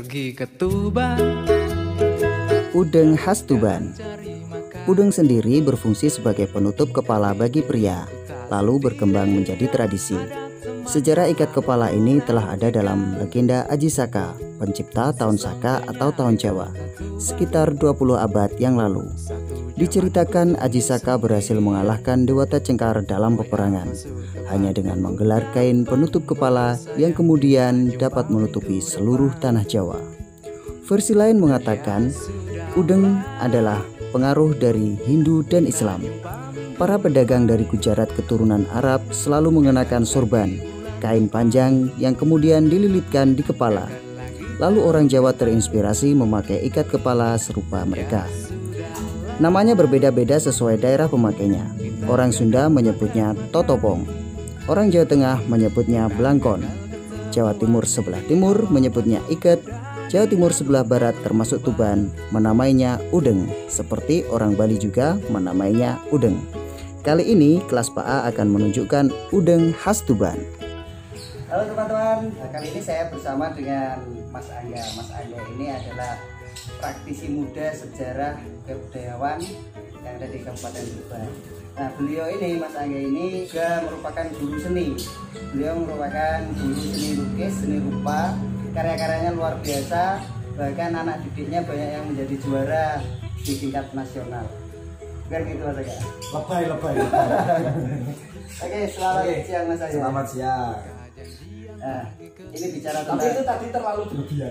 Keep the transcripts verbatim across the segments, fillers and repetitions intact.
pergi ke Tuban. Udeng khas Tuban. Udeng sendiri berfungsi sebagai penutup kepala bagi pria, lalu berkembang menjadi tradisi. Sejarah ikat kepala ini telah ada dalam legenda Aji Saka, pencipta tahun Saka atau tahun Jawa, sekitar dua puluh abad yang lalu. Diceritakan Aji Saka berhasil mengalahkan Dewata Cengkar dalam peperangan, hanya dengan menggelar kain penutup kepala yang kemudian dapat menutupi seluruh tanah Jawa. Versi lain mengatakan, udeng adalah pengaruh dari Hindu dan Islam. Para pedagang dari Gujarat keturunan Arab selalu mengenakan sorban, kain panjang yang kemudian dililitkan di kepala. Lalu orang Jawa terinspirasi memakai ikat kepala serupa mereka. Namanya berbeda-beda sesuai daerah pemakainya. Orang Sunda menyebutnya totopong, orang Jawa Tengah menyebutnya blangkon, Jawa Timur sebelah timur menyebutnya iket, Jawa Timur sebelah barat termasuk Tuban menamainya udeng, seperti orang Bali juga menamainya udeng. Kali ini kelas Pak A akan menunjukkan udeng khas Tuban. Halo teman-teman, nah, kali ini saya bersama dengan Mas Angga. Mas Angga ini adalah praktisi muda sejarah kebudayawan yang ada di Kabupaten Tuban. Nah, beliau ini, Mas Angga ini juga merupakan guru seni. Beliau merupakan guru seni lukis, seni rupa. Karya-karyanya luar biasa, bahkan anak didiknya banyak yang menjadi juara di tingkat nasional. Bukan gitu Mas Angga? Lebay, lebay. Oke, selamat Oke. siang Mas Angga. Selamat siang. Nah, ini bicara tentang... Tapi itu tadi terlalu berlebihan.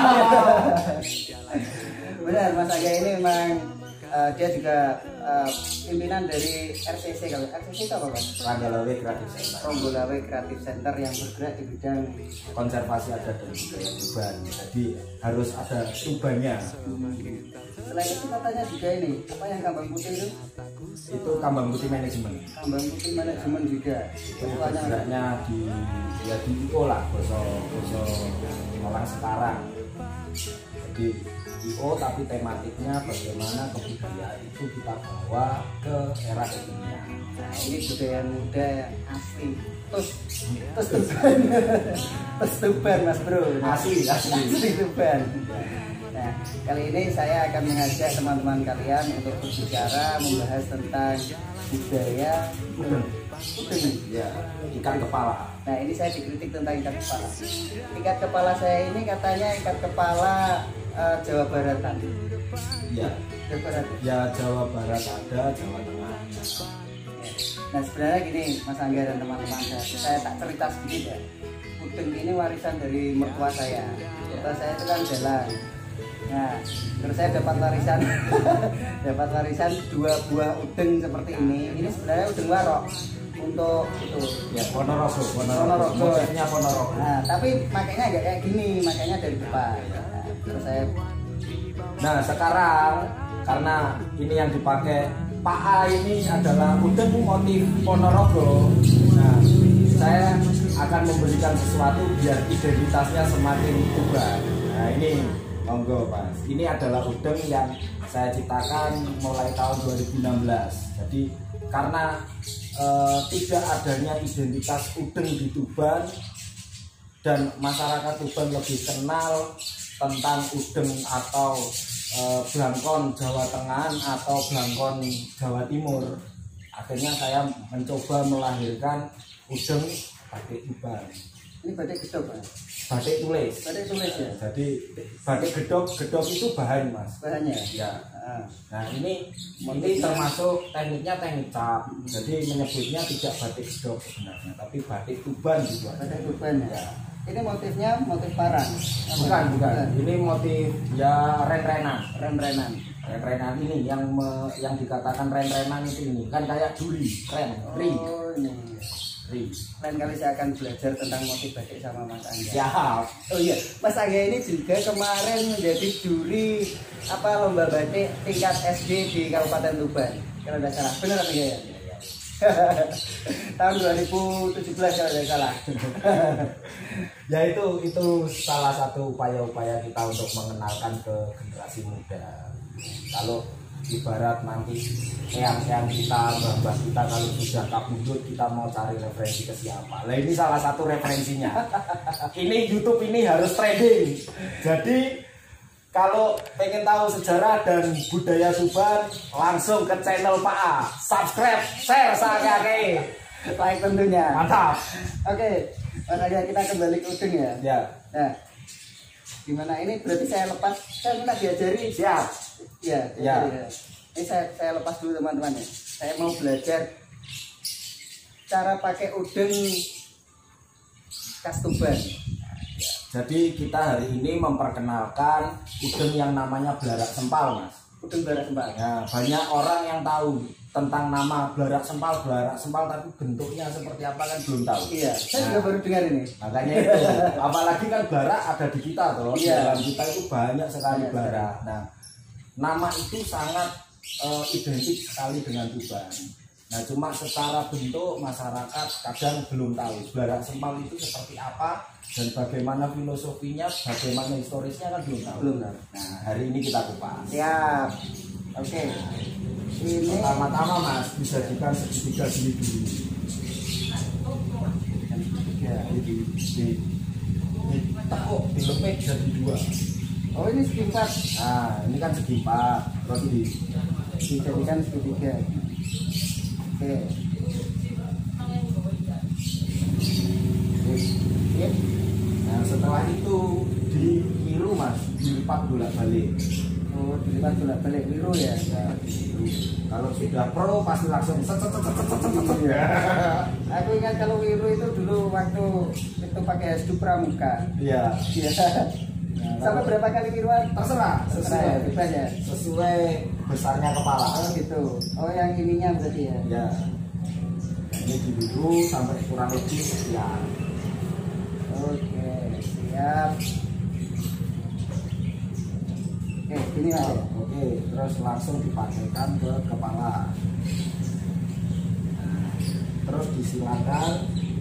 Benar, Mas Angga ini memang uh, dia juga uh, pimpinan dari R C C. Kalau R C C itu apa Mas? Ronggolawe Creative Center. Ronggolawe Creative Center yang bergerak di bidang konservasi adat dan budaya Tuban. Jadi harus ada Tubannya. Hmm. Selain itu katanya juga ini, apa yang kambang putih itu? Itu kambang putih manajemen. Kambang putih manajemen juga. Itu bergeraknya di ya di I O lah, boso-boso orang sekarang. Jadi I O tapi tematiknya bagaimana kebudayaan itu kita bawa ke era kekinian. Nah, ini budaya muda yang asli. Terus, terus Tuban, terus Tuban Mas Bro. Asli, asli, asli Tuban. Nah, kali ini saya akan mengajak teman-teman kalian untuk berbicara membahas tentang budaya udeng. Udeng. Ya, ikat kepala. Nah, ini saya dikritik tentang ikat kepala. Ikat kepala saya ini katanya ikat kepala uh, Jawa Baratan. Ya, Jawa Barat. Ya Jawa Barat ada, Jawa Tengah. Nah, sebenarnya gini Mas Angga dan teman-teman saya, saya tak cerita sedikit ya. Udeng ini warisan dari mertua saya. Mertua saya itu kan jalan. Nah, terus saya dapat warisan, dapat warisan dua buah udeng seperti ini. Ini sebenarnya udeng warok untuk itu. Ya, Ponorogo, Ponorogo. Ponorogo. Motifnya Ponorogo. Nah, tapi makanya nggak kayak gini, makanya dari depan. Nah, terus saya. Nah, sekarang karena ini yang dipakai Pak A ini adalah udeng motif Ponorogo. Nah, saya akan memberikan sesuatu biar identitasnya semakin Tuban. Nah, ini monggo Mas. Ini adalah udeng yang saya ciptakan mulai tahun dua ribu enam belas. Jadi karena e, tidak adanya identitas udeng di Tuban dan masyarakat Tuban lebih kenal tentang udeng atau e, blangkon Jawa Tengah atau blangkon Jawa Timur. Akhirnya saya mencoba melahirkan udeng batik Tuban. Ini batik gedok Mas. Batik tulis. Batik tulis ya. Jadi batik gedok, gedok itu bahan Mas. Bahannya. Ya. Nah ini ini termasuk tekniknya teknik cap. Jadi menyebutnya tidak batik gedok sebenarnya, tapi batik Tuban juga. Batik Tuban ya. Ini motifnya motif parang. Bukan, bukan. Ini motif ya ren-renan. Ren-renan. Ren-renan ini yang me, yang dikatakan ren-renan itu ini kan kayak duri, ren, ri. Oh ini. Lain kali saya akan belajar tentang motif batik sama Mas Angga. Siap. Oh iya, Mas Angga ini juga kemarin menjadi juri apa lomba batik tingkat S D di Kabupaten Tuban. Kalau tidak salah, benar atau enggak ya? Tahun dua ribu tujuh belas kalau tidak salah. Ya itu itu salah satu upaya-upaya kita untuk mengenalkan ke generasi muda. Kalau ibarat nanti eyang-eyang kita, mbah-mbah kita kalau sudah kabudut kita mau cari referensi ke siapa. Nah ini salah satu referensinya. Ini YouTube ini harus trending. Jadi kalau pengen tahu sejarah dan budaya Tuban, langsung ke channel Pak A. Subscribe, share, saya like tentunya. Mantap. Oke, makanya kita kembali ke udeng ya. Ya. Nah, gimana ini berarti saya lepas, saya minta diajari. Siap. Ya, Ya. ya. Ini saya, saya lepas dulu teman-teman ya. Saya mau belajar cara pakai udeng khas Tuban. Jadi kita hari ini memperkenalkan udeng yang namanya belarak sempal, Mas. Udeng belarak sempal. Ya, banyak orang yang tahu tentang nama belarak sempal, belarak sempal, tapi bentuknya seperti apa kan belum tahu. Iya, saya Nah, juga baru dengar ini. makanya itu, apalagi kan belarak ada di kita toh. Iya. Dalam kita itu banyak sekali Banyak belarak. Nah, nama itu sangat eh, identik sekali dengan Tuban. Nah, cuma secara bentuk masyarakat kadang belum tahu belarak sempal itu seperti apa dan bagaimana filosofinya, bagaimana historisnya kan belum tahu. Belum tahu. Nah, hari ini kita kupas. Siap. Oke. Ini Pertama-tama Mas, disajikan segitiga sini dulu. Ya, ini di, di, di tekuk, dilepek jadi dua. oh ini segi empat. Nah, ini kan segi empat, terus di Dijadikan segitiga. Oke. Oke. Nah, setelah itu diiru Mas, dilipat bolak-balik. Oh, dilipat bolak-balik biru ya. Ya, diiru. Kalau sudah pro pasti langsung set set set set set set, set. Ya. Aku ingat kalau wiru itu dulu waktu itu pakai es pramuka. Iya. Iya. Nah, Sampai berapa kali wiruan? terserah Terserah sesuai ya, bebas ya. sesuai besarnya kepala. Oh gitu. Oh yang ininya berarti ya. Ya, ini dibiru sampai kurang lebih sekian. Oke, siap. Oke, gini mas ya. Oke, terus langsung dipakaikan ke kepala. Nah, terus disilakan,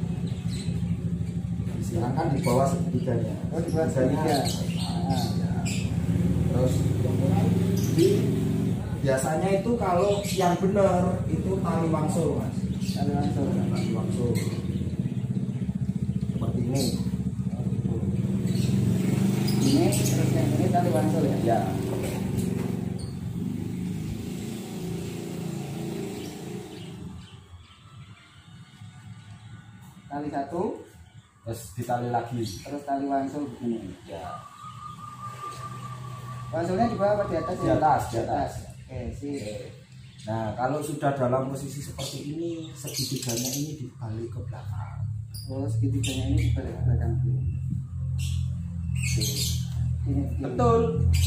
disilakan di bawah segitiganya. Oh di bawah segitiga. Nah, ya. Terus di biasanya itu kalau yang benar itu tali wangsul Mas. Tali wangsul. Tali wangsul seperti ini. Ini terus yang ini tali wangsul ya. Ya. Tali satu, Terus ditali lagi. terus tali wangsul begini. Ya. Wangsulnya di bawah apa di atas? Di ya? atas, di atas. Oke, sih. Nah, kalau sudah dalam posisi seperti ini, segitiganya ini dibalik ke belakang. Oh segitiganya ini di balik belakang dulu. Oke. Ini. Betul.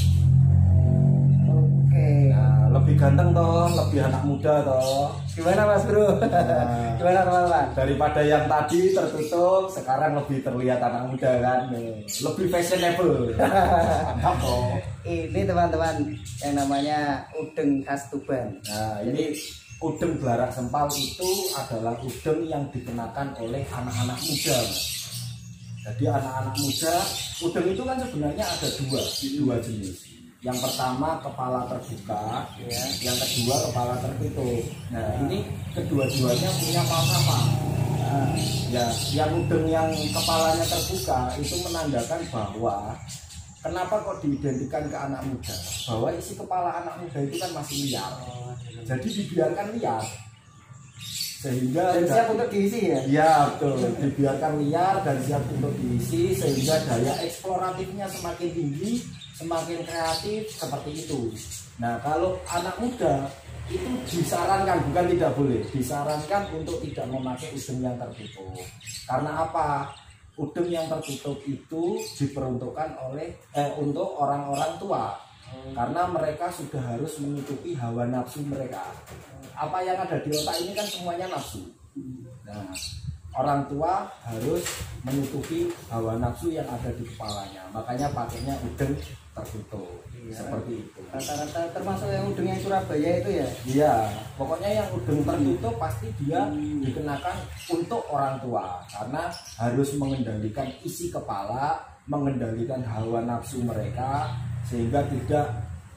Oke. Nah, lebih ganteng toh, lebih anak muda toh. Gimana mas bro? Nah. Gimana teman-teman? Daripada yang tadi tertutup, sekarang lebih terlihat anak muda kan. Lebih fashionable. Mantap toh. Ini teman-teman yang namanya udeng khas Tuban. Nah, ini udeng belarak sempal itu adalah udeng yang dikenakan oleh anak-anak muda. Jadi anak-anak muda, udeng itu kan sebenarnya ada dua, dua jenis. Yang pertama kepala terbuka, Ya. yang kedua kepala tertutup. Nah, ini kedua-duanya punya falsafah. Nah, ya, yang udeng yang kepalanya terbuka itu menandakan bahwa kenapa kok diidentikan ke anak muda? Bahwa isi kepala anak muda itu kan masih liar. Jadi dibiarkan liar. Sehingga Dan siap untuk diisi ya? ya betul, dibiarkan liar dan siap untuk diisi sehingga daya eksploratifnya semakin tinggi, semakin kreatif seperti itu. Nah, kalau anak muda itu disarankan, bukan tidak boleh, disarankan untuk tidak memakai udeng yang tertutup. Karena apa? Udeng yang tertutup itu diperuntukkan oleh eh, untuk orang-orang tua. Karena mereka sudah harus menutupi hawa nafsu mereka. Apa yang ada di otak ini kan semuanya nafsu. Nah, orang tua harus menutupi hawa nafsu yang ada di kepalanya. Makanya pakainya udeng tertutup. Iya. Seperti itu. Rata-rata termasuk yang udeng yang Surabaya itu ya? Iya, pokoknya yang udeng tertutup pasti dia dikenakan untuk orang tua. Karena harus mengendalikan isi kepala, mengendalikan hawa nafsu mereka, sehingga tidak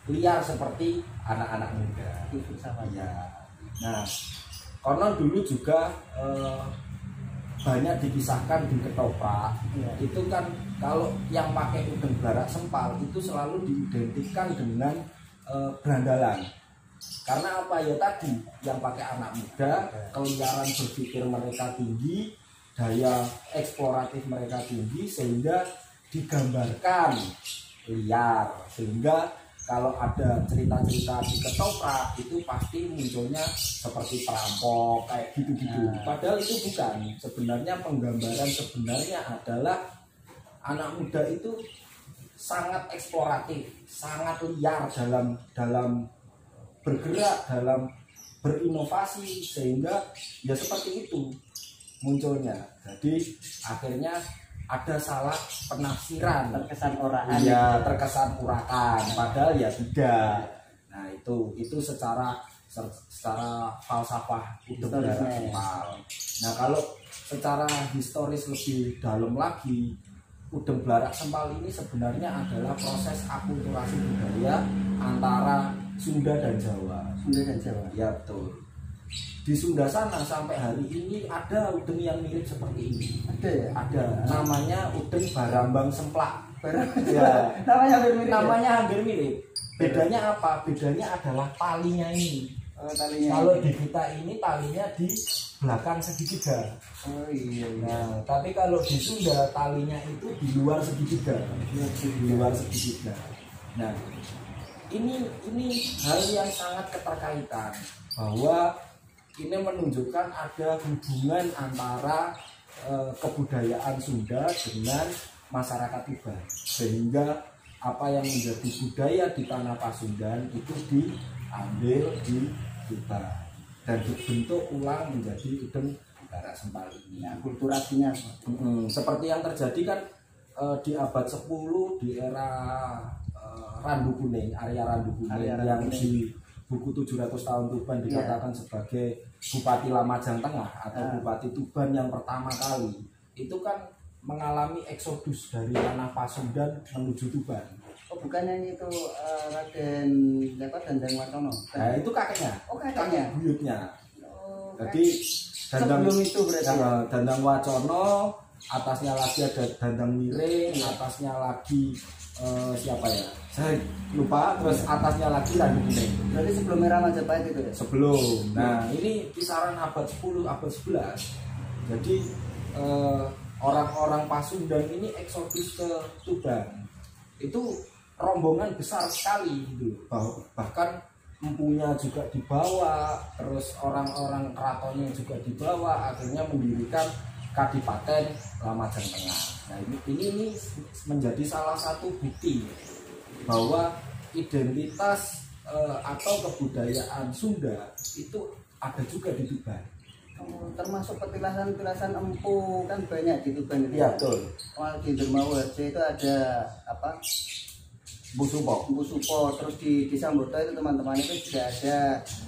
liar seperti anak-anak muda. Itu sama ya. Nah, konon dulu juga eh, banyak dikisahkan di ketoprak. Ya. Itu kan kalau yang pakai udeng blarak sempal itu selalu diidentikan dengan eh, berandalan. Karena apa ya tadi yang pakai anak muda, keliaran berpikir mereka tinggi, daya eksploratif mereka tinggi, sehingga digambarkan liar, sehingga kalau ada cerita-cerita di ketoprak itu pasti munculnya seperti perampok kayak gitu-gitu. Padahal itu bukan. Sebenarnya penggambaran sebenarnya adalah anak muda itu sangat eksploratif, sangat liar dalam dalam bergerak, dalam berinovasi, sehingga ya seperti itu munculnya. Jadi akhirnya ada salah penafsiran, terkesan orakan, ya terkesan urakan, padahal ya tidak. Nah itu itu secara secara falsafah udeng blarak sempal. Nah kalau secara historis lebih dalam lagi, udeng blarak sempal ini sebenarnya adalah proses akulturasi budaya antara Sunda dan Jawa. Sunda dan Jawa. Ya betul. Di Sunda sana sampai hari ini ada udeng yang mirip seperti ini. Ada ya? Ada. Namanya udeng barambang semplak. Barambang. Ya. Namanya hampir mirip. Namanya ya? hampir mirip. Bedanya apa? Bedanya adalah talinya ini. Oh, talinya. Kalau di kita ini talinya di belakang segitiga. Oh iya. iya. Nah, tapi kalau di Sunda talinya itu di luar segitiga. Di luar segitiga. Nah, ini ini hal yang sangat keterkaitan, bahwa ini menunjukkan ada hubungan antara e, kebudayaan Sunda dengan masyarakat Tuban, sehingga apa yang menjadi budaya di tanah Pasundan itu diambil di Tuban dan dibentuk ulang menjadi udeng blarak sempal ini. Nah, kulturasinya hmm, seperti yang terjadi kan e, di abad sepuluh di era e, Randu Kuning, area Randu Kuning area yang Randu di buku tujuh ratus tahun Tuban dikatakan yeah. sebagai Bupati Lamajang Tengah atau yeah. Bupati Tuban yang pertama kali, itu kan mengalami eksodus dari tanah Pasundan menuju Tuban. Oh bukan yang itu uh, Raden Lepat Dandang Watono? Nah itu kakeknya. Oh kakeknya? Kakek buyutnya. Oh, jadi Dandang, sebelum itu berarti uh, Dandang Wacono, atasnya lagi ada Dandang Miring, atasnya lagi uh, siapa ya? Saya lupa, terus atasnya lagi Randu Kuning. Berarti sebelum era Majapahit itu ya? Sebelum. Nah, ini kisaran abad sepuluh, abad sebelas. Jadi orang-orang eh, Pasundan ini eksodus ke Tuban. Itu rombongan besar sekali gitu. Bahkan empunya juga dibawa, terus orang-orang keratonnya juga dibawa, akhirnya mendirikan Kadipaten Lamajang Tengah. Nah, ini ini, ini menjadi salah satu bukti bahwa identitas e, atau kebudayaan Sunda itu ada juga di Tuban. Oh, termasuk petilasan-petilasan empu kan banyak di Tuban ini. Iya betul. Kalau di Dermawarjo itu ada apa? Empu Supo. Empu Supo. Terus di Desa Mboto itu teman-teman itu juga ada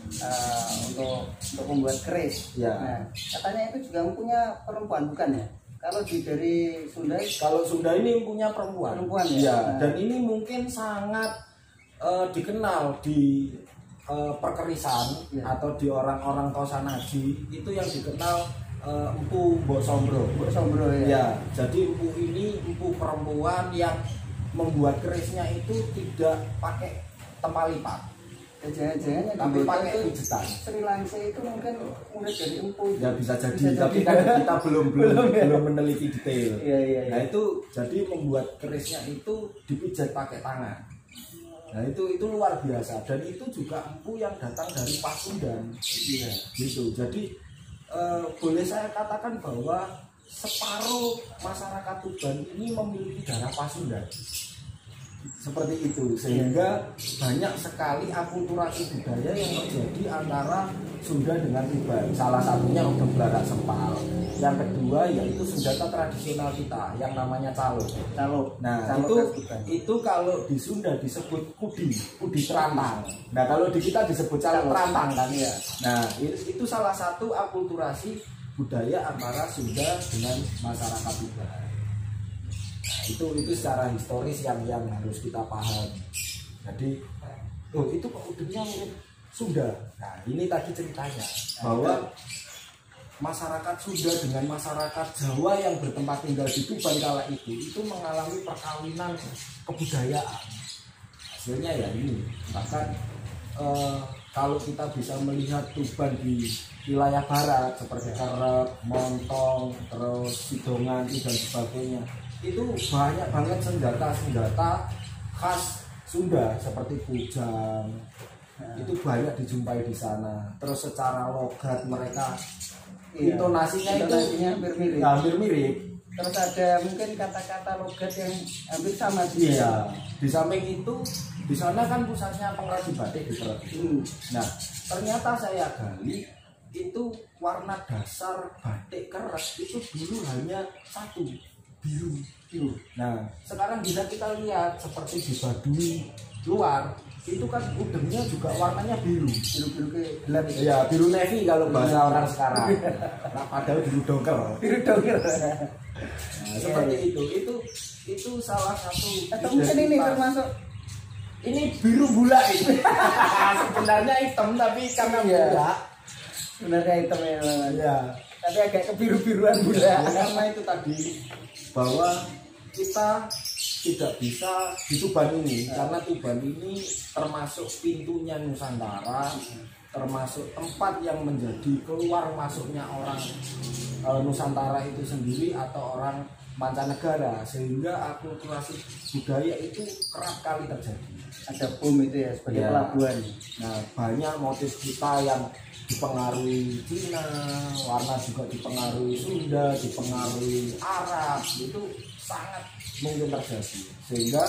uh, untuk untuk membuat keris. Ya. Nah, katanya itu juga empunya perempuan bukan ya? Kalau di dari Sunda, kalau Sunda ini punya perempuan, perempuan ya. Ya, dan ini mungkin sangat uh, dikenal di uh, perkerisan ya. Atau di orang-orang Kosanaji itu yang dikenal uh, empu Mbok Sombro. Mbok Sombro ya. Ya, jadi empu ini empu perempuan yang membuat kerisnya itu tidak pakai tempat lipat. Jangan-jangan tapi pakai pijetan. Sri Lanka itu mungkin murid dari empu. Ya bisa jadi, bisa tapi jadi. Kan kita belum belum belum, ya? belum meneliti detail. Ya, ya, ya. Nah itu jadi membuat kerisnya itu dipijat pakai tangan. Nah itu itu luar biasa, dan itu juga empu yang datang dari Pasundan. Iya. Gitu. Jadi eh, boleh saya katakan bahwa separuh masyarakat Tuban ini memiliki darah Pasundan. Seperti itu, sehingga banyak sekali akulturasi budaya yang terjadi antara Sunda dengan Tuban. Salah satunya udeng blarak sempal. Yang kedua yaitu senjata tradisional kita yang namanya calo. Calo. Nah calo itu kan itu kalau di Sunda disebut kudi, kudi terantang. Nah kalau di kita disebut calo terantang kan ya. Nah itu, itu salah satu akulturasi budaya antara Sunda dengan masyarakat Tuban. Itu itu secara historis yang yang harus kita pahami. Jadi oh itu kok udengnya mirip Sunda. Nah ini tadi ceritanya bahwa masyarakat Sunda dengan masyarakat Jawa yang bertempat tinggal di Tuban kala itu itu mengalami perkawinan kebudayaan. Hasilnya ya ini. Bahkan eh, kalau kita bisa melihat Tuban di wilayah barat seperti Kerep, Montong, terus Sidongan dan sebagainya, itu banyak banget senjata-senjata khas Sunda seperti kujang. Nah, itu banyak dijumpai di sana. Terus secara logat mereka iya, intonasinya itu hampir mirip. hampir mirip. Terus ada mungkin kata-kata logat yang hampir sama juga. Iya. Di samping itu di sana kan pusatnya pengrajin batik di Kerep. Hmm. Nah, ternyata saya gali itu warna dasar batik Kerep itu dulu hanya satu, biru. biru. Nah, sekarang bisa kita lihat seperti di Baduy luar itu kan udengnya juga warnanya biru, biru-biru ke gelap. Ya, biru navy kalau bahasa orang sekarang. Nah, padahal biru dongker. Biru dongker. Nah, seperti yeah. itu. Itu itu salah satu. Atau mungkin ini termasuk ini biru bula ini. Sebenarnya hitam tapi karena yeah. bula. Sebenarnya hitam ya. Ya. Tapi agak kebiru-biruan bula. Ya, karena itu tadi bahwa kita tidak bisa di Tuban ini karena Tuban ini termasuk pintunya Nusantara, termasuk tempat yang menjadi keluar masuknya orang e, Nusantara itu sendiri atau orang mancanegara, sehingga akulturasi budaya itu kerap kali terjadi. Ada boom itu ya sebagai ya. pelabuhan. Nah, banyak motif kita yang dipengaruhi Cina, warna juga dipengaruhi Sunda, dipengaruhi Arab, itu sangat mungkin terjadi, sehingga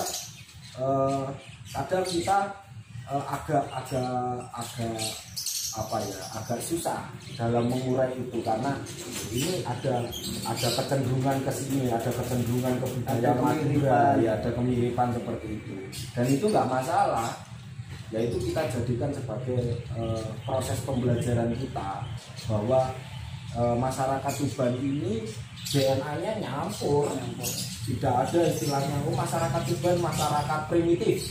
eh, kadang kita eh, agak agak agak apa ya agak susah dalam mengurai itu karena ini ada ada kecenderungan ke sini, ada kecenderungan ke budaya Madura, ya ada kemiripan seperti itu, dan itu nggak masalah. Yaitu kita jadikan sebagai uh, proses pembelajaran kita bahwa uh, masyarakat Tuban ini D N A-nya nyampur, nyampur. Tidak ada istilahnya oh, masyarakat Tuban masyarakat primitif.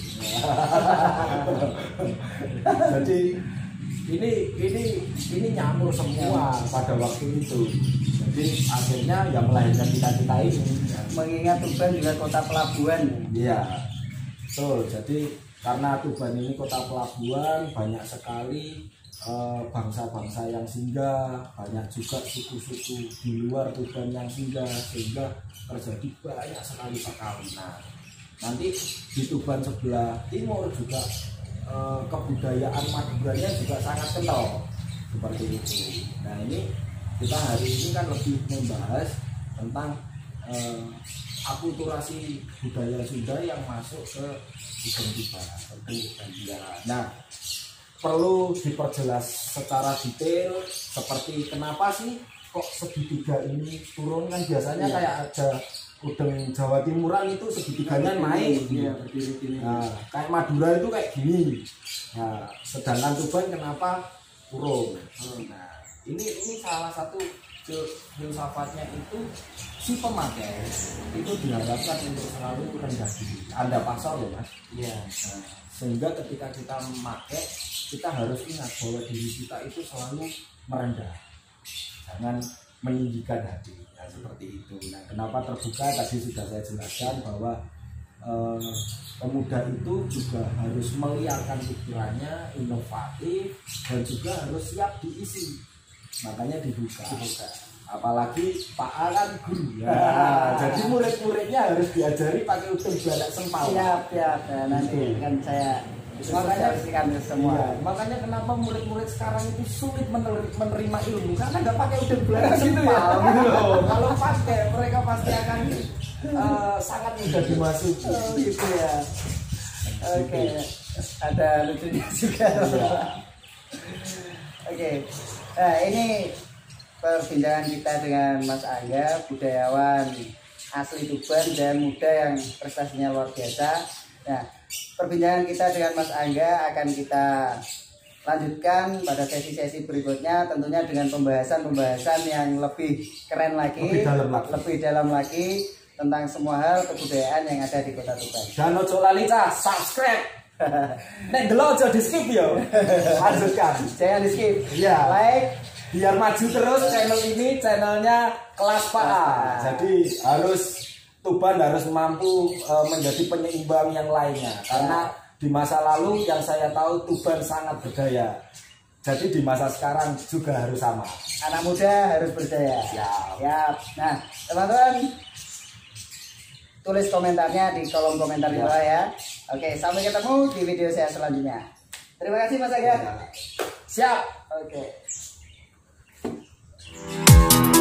Jadi ini ini ini nyampur semua pada waktu itu. Jadi akhirnya yang melahirkan kita kita ini. Mengingat Tuban juga kota pelabuhan. Iya, betul. Jadi karena Tuban ini kota pelabuhan, banyak sekali bangsa-bangsa eh, yang singgah, banyak juga suku-suku di luar Tuban yang singgah, sehingga terjadi banyak sekali perkawinan. Nanti di Tuban sebelah timur juga eh, kebudayaan Maduranya juga sangat kental seperti itu. Nah ini kita hari ini kan lebih membahas tentang eh, akulturasi budaya Sunda yang masuk ke Udeng Tuban. Nah, perlu diperjelas secara detail seperti kenapa sih kok segitiga ini turun, kan biasanya ya. Kayak ada udeng Jawa Timuran itu segitiganya naik, ya, berdiri-berdiri. Nah, kayak Madura itu kayak gini. Nah, sedangkan Tuban kenapa turun? Nah, ini ini salah satu filsafatnya itu si pemakai itu diharapkan untuk selalu rendah diri. Anda pasar loh mas. Iya. Nah, sehingga ketika kita memakai kita harus ingat bahwa diri kita itu selalu merendah, jangan meninggikan hati. Nah, seperti itu. Nah, kenapa terbuka tadi sudah saya jelaskan bahwa eh, pemuda itu juga harus meliarkan pikirannya, inovatif, dan juga harus siap diisi. Makanya dibuka. dibuka. Apalagi Pak A kan guru ya. Jadi murid-muridnya harus diajari pakai udeng balak sempal. Siap, siap. Ya, nanti kan saya makanya semua. Iya, makanya kenapa murid-murid sekarang itu sulit menerima ilmu karena nggak pakai udeng balak sempal gitu loh. Kalau pakai mereka pasti akan uh, sangat mudah dimasuki. Oh, gitu ya. Oke, okay. Ada lucunya juga. Oke, okay. Nah ini perbincangan kita dengan Mas Angga, budayawan asli Tuban dan muda yang prestasinya luar biasa. Nah, perbincangan kita dengan Mas Angga akan kita lanjutkan pada sesi-sesi berikutnya, tentunya dengan pembahasan-pembahasan yang lebih keren lagi, lebih dalam lagi, lebih dalam lagi tentang semua hal kebudayaan yang ada di Kota Tuban. Dan ojo lali subscribe Nek delok aja di skip yo. Lanjutkan. Jangan di skip. Iya. Like Biar maju terus channel ini, channelnya Kelas Pak A. Jadi harus Tuban harus mampu uh, menjadi penyeimbang yang lainnya. Karena di masa lalu yang saya tahu Tuban sangat berdaya. Jadi di masa sekarang juga harus sama. Anak muda harus berdaya. Siap. Siap. Nah, teman-teman tulis komentarnya di kolom komentar di bawah ya. Oke, sampai ketemu di video saya selanjutnya. Terima kasih Mas Aga. Siap. Oke.